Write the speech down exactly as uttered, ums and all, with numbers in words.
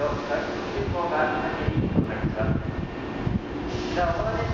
と外国急行が先に到着します。じゃあ、お待たせし